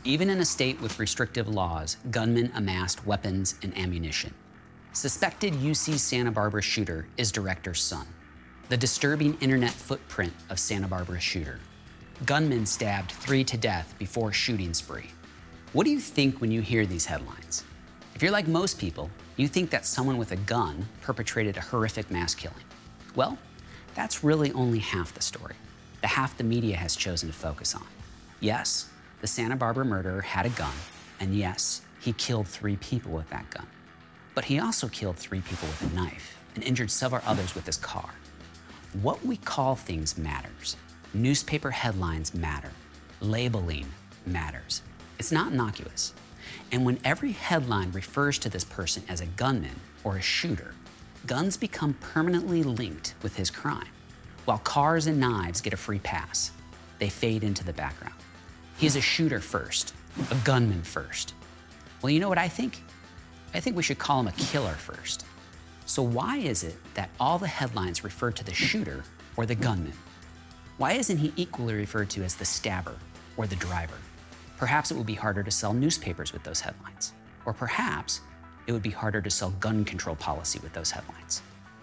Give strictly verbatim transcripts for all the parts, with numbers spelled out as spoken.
Even in a state with restrictive laws, gunmen amassed weapons and ammunition. Suspected U C Santa Barbara shooter is director's son. The disturbing internet footprint of Santa Barbara shooter. Gunman stabbed three to death before shooting spree. What do you think when you hear these headlines? If you're like most people, you think that someone with a gun perpetrated a horrific mass killing. Well, that's really only half the story, the half the media has chosen to focus on. Yes, the Santa Barbara murderer had a gun, and yes, he killed three people with that gun. But he also killed three people with a knife and injured several others with his car. What we call things matters. Newspaper headlines matter. Labeling matters. It's not innocuous. And when every headline refers to this person as a gunman or a shooter, guns become permanently linked with his crime. While cars and knives get a free pass, they fade into the background. He's a shooter first, a gunman first. Well, you know what I think? I think we should call him a killer first. So why is it that all the headlines refer to the shooter or the gunman? Why isn't he equally referred to as the stabber or the driver? Perhaps it would be harder to sell newspapers with those headlines. Or perhaps it would be harder to sell gun control policy with those headlines.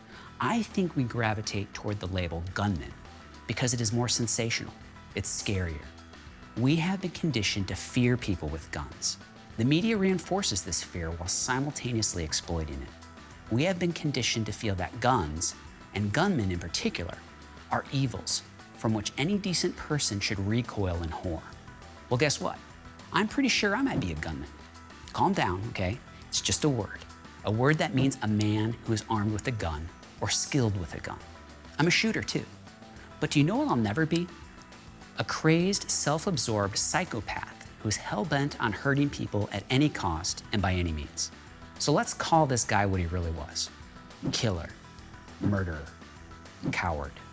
I think we gravitate toward the label gunman because it is more sensational. It's scarier. We have been conditioned to fear people with guns. The media reinforces this fear while simultaneously exploiting it. We have been conditioned to feel that guns, and gunmen in particular, are evils from which any decent person should recoil in horror. Well, guess what? I'm pretty sure I might be a gunman. Calm down, okay? It's just a word. A word that means a man who is armed with a gun or skilled with a gun. I'm a shooter too. But do you know what I'll never be? A crazed, self-absorbed psychopath who's hell-bent on hurting people at any cost and by any means. So let's call this guy what he really was. Killer, murderer, coward.